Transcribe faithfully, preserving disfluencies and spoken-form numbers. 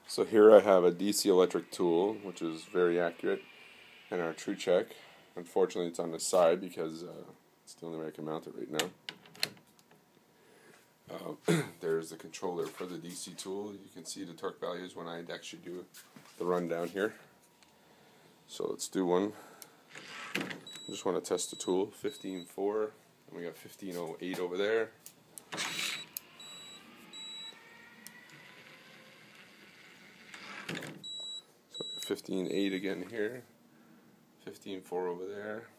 So here I have a D C electric tool, which is very accurate, and our Trucheck. Unfortunately, it's on the side because uh, it's the only way I can mount it right now. Uh, there's the controller for the D C tool. You can see the torque values when I actually do the rundown here. So let's do one. I just want to test the tool. fifteen four, and we got fifteen oh eight over there. So fifteen eight again here, fifteen four over there.